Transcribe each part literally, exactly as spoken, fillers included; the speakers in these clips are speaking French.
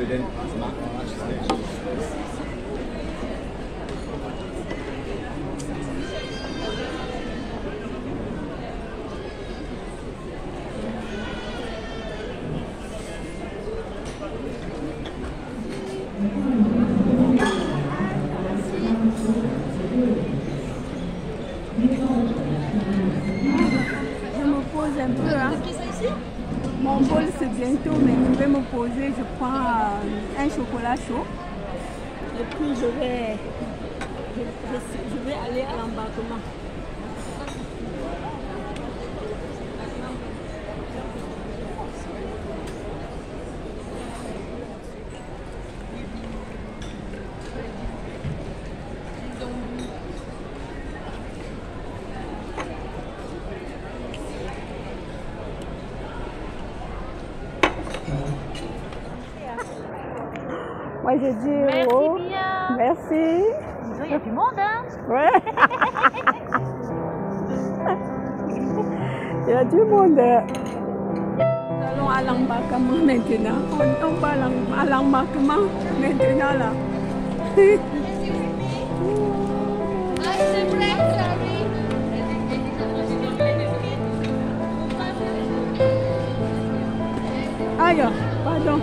Un peu, hein. Mon bol c'est bientôt, mais je vais me poser, je prends euh, un chocolat chaud et puis je vais, je, je, je vais aller à l'embarquement. Moi j'ai dit merci oh, bien. Merci. Il y a du monde, hein? Ouais. Il y a du monde. Nous allons à l'embarquement maintenant. On, on va à l'embarquement maintenant là. Aïe, pardon.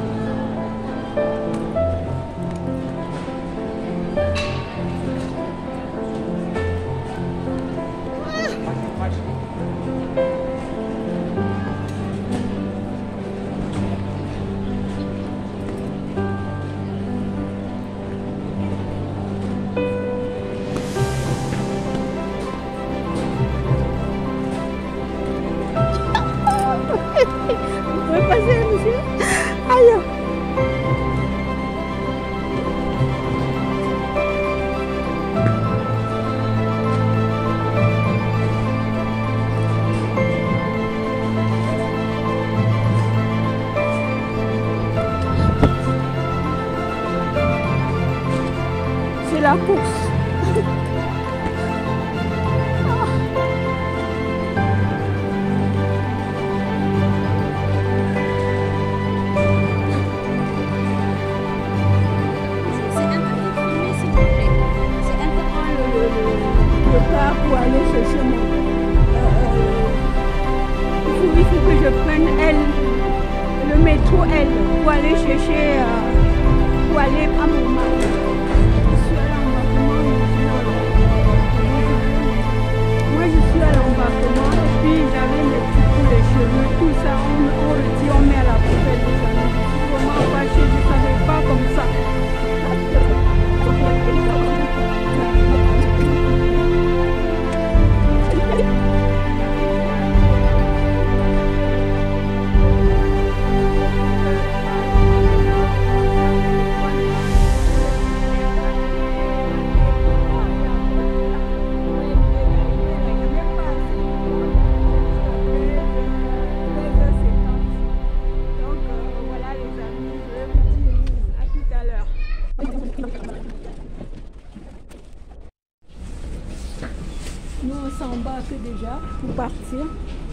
Vous pouvez passer, monsieur? Aïe! C'est la course. Pour aller chercher mon... Euh, il, faut, il faut que je prenne L, le métro L, pour aller chercher, euh, pour aller à mon mari. Je suis à l'embarquement. Moi je suis à l'embarquement et puis j'avais mes petits coups, les cheveux, tout ça, on, on retire, on met à la poubelle. Je suis vraiment fâchée, je ne savais pas comme ça. Nous, on s'embarque déjà pour partir.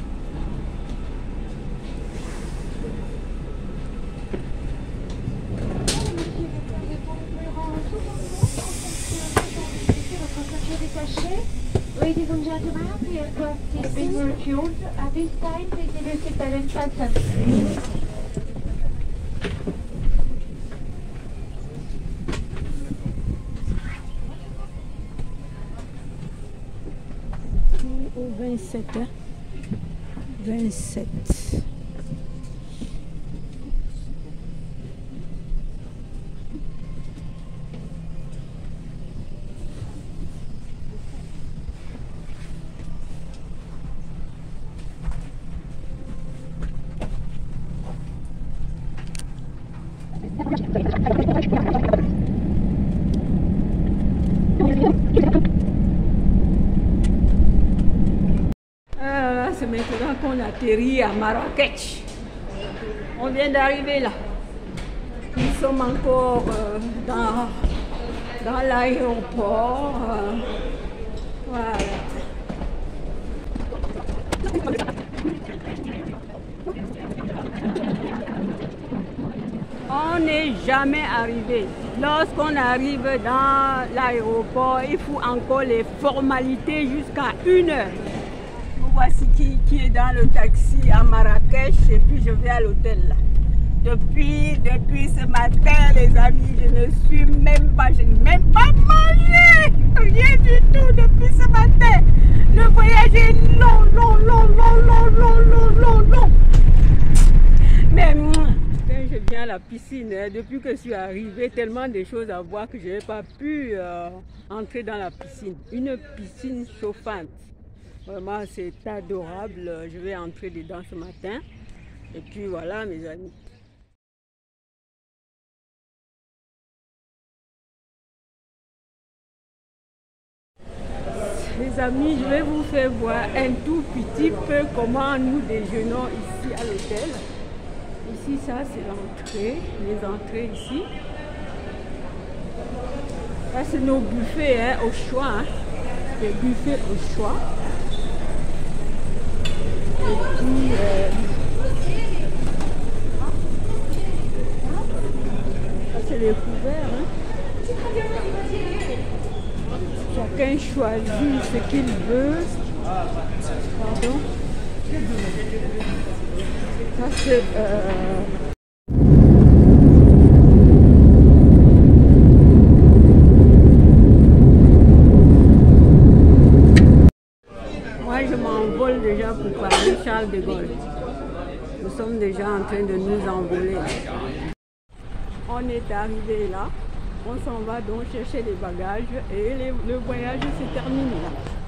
Ladies and gentlemen, the aircraft is being refueled. At this time, please leave your seatbelt and fasten. Au vingt-sept, hein? vingt-sept. C'est maintenant qu'on atterrit à Marrakech. On vient d'arriver là. Nous sommes encore euh, dans, dans l'aéroport. Euh, voilà. On n'est jamais arrivé. Lorsqu'on arrive dans l'aéroport, il faut encore les formalités jusqu'à une heure. Voici qui, qui est dans le taxi à Marrakech et puis je vais à l'hôtel là. Depuis, depuis ce matin, les amis, je ne suis même pas, je n'ai même pas mangé. Rien du tout depuis ce matin. Le voyage est long, long, long, long, long, long, long, long, long. Mais quand je viens à la piscine, hein, depuis que je suis arrivée, tellement de choses à voir que je n'ai pas pu euh, entrer dans la piscine. Une piscine chauffante. Vraiment, c'est adorable. Je vais entrer dedans ce matin. Et puis voilà, mes amis. Les amis, je vais vous faire voir un tout petit peu comment nous déjeunons ici à l'hôtel. Ici, ça, c'est l'entrée, les entrées ici. Là, c'est nos buffets hein, au choix. Hein. Les buffets au choix. Et puis, euh, ça, c'est les couverts. Hein. Chacun choisit ce qu'il veut. Pardon. Ça c'est... Euh... Moi je m'envole déjà pour parler Charles de Gaulle. Nous sommes déjà en train de nous envoler. On est arrivé là. On s'en va donc chercher les bagages et les, le voyage se termine là.